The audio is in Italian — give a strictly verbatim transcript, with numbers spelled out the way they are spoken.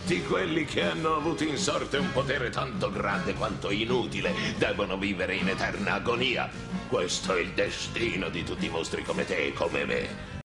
tutti quelli che hanno avuto in sorte un potere tanto grande quanto inutile devono vivere in eterna agonia. Questo è il destino di tutti i mostri come te e come me.